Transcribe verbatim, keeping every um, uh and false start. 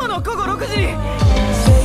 日の午後ろくじに